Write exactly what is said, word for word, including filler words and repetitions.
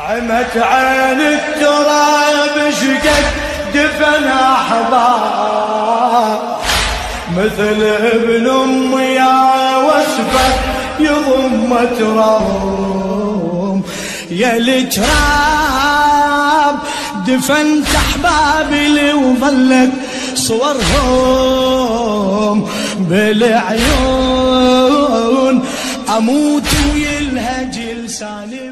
عمت عين التراب شقد دفن أحباب، مثل ابن أمي يا وسبة يضم تراب. يا التراب دفنت أحبابي اللي وظلت صورهم بالعيون، أموت ويلهج لساني